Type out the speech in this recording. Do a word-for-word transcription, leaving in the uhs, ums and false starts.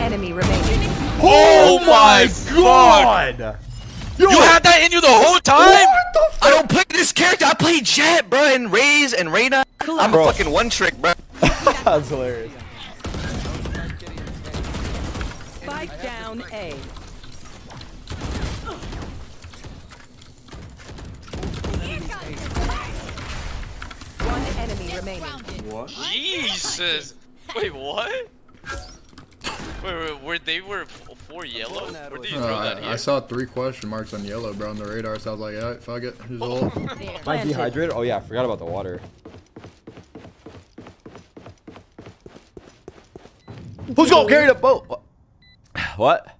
enemy remaining. Oh, oh my god! god. Yo, you had that in you the whole time? I don't play this character. I play Jet, bro, and Raze and Reyna. I'm bro. a fucking one trick, bro. That's hilarious. Spike down A. One enemy remaining. What? Jesus. Wait, what? Wait, wait, were they were four yellow? Where did you throw uh, that I, here? I saw three question marks on yellow, bro, on the radar, so I was like, yeah, fuck it. He's old. Am I dehydrated? Oh yeah, I forgot about the water. Who's gonna carry the boat? What?